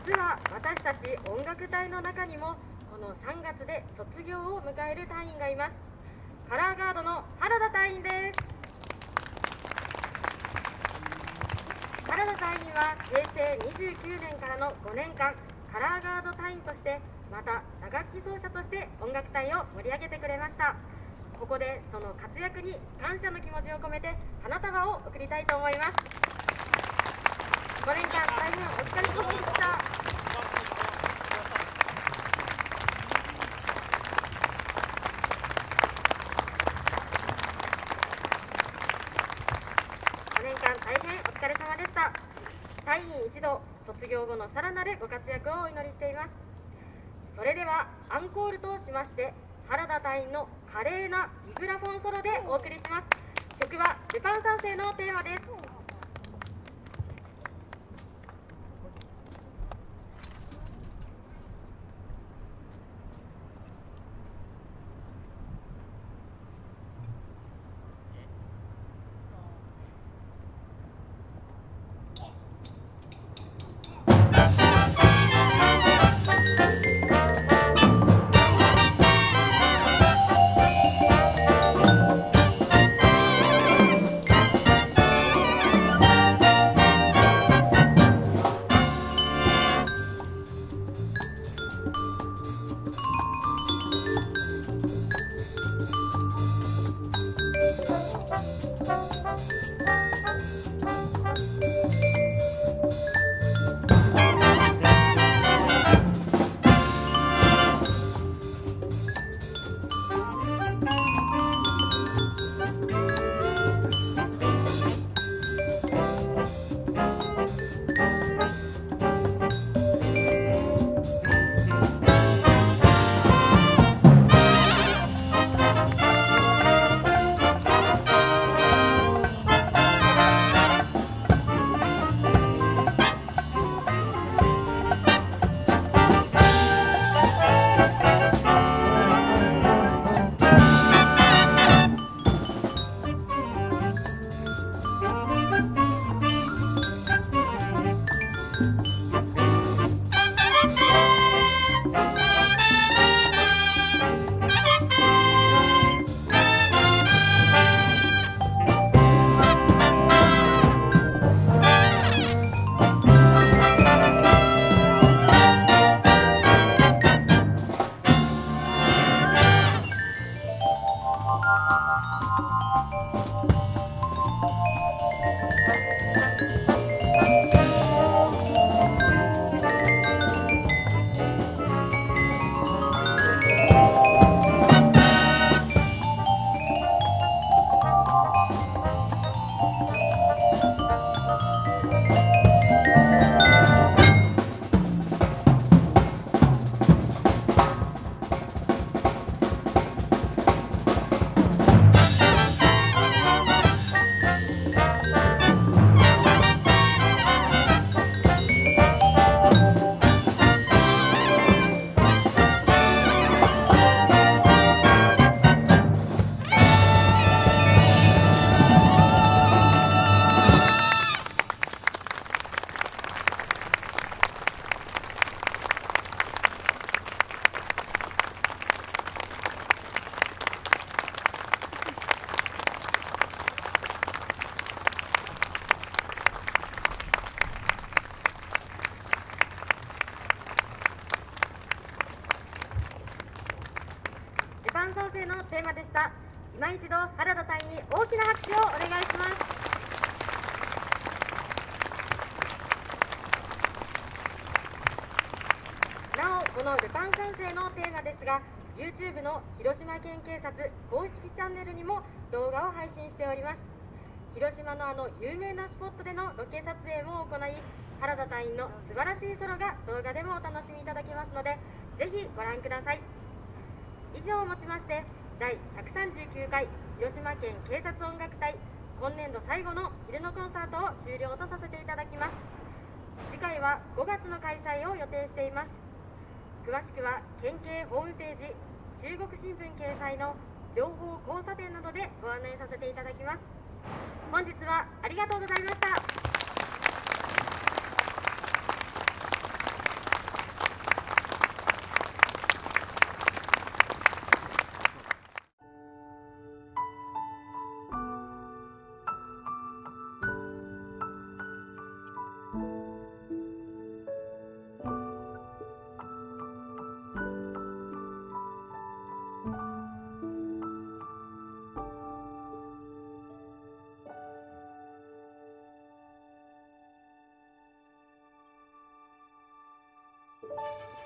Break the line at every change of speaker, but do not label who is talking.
実は私たち音楽隊の中にもこの3月で卒業を迎える隊員がいます。カラーガードの原田隊員です。原田隊員は平成29年からの5年間カラーガード隊員としてまた打楽器奏者として音楽隊を盛り上げてくれました。ここでその活躍に感謝の気持ちを込めて花束を贈りたいと思います。5年間大変お疲れ様でした。5年間大変お疲れ様でした。隊員一同、卒業後のさらなるご活躍をお祈りしています。それではアンコールとしまして原田隊員の華麗なビブラフォンソロでお送りします。曲はルパン三世のテーマです。創生のテーマでした。今一度原田隊員に大きな拍手をお願いします。なお、このルパン三世のテーマですが YouTube の広島県警察公式チャンネルにも動画を配信しております。広島の有名なスポットでのロケ撮影も行い、原田隊員の素晴らしいソロが動画でもお楽しみいただけますので、ぜひご覧ください。以上をもちまして第139回広島県警察音楽隊今年度最後の昼のコンサートを終了とさせていただきます。次回は5月の開催を予定しています。詳しくは県警ホームページ、中国新聞掲載の情報交差点などでご案内させていただきます。本日はありがとうございました。 す。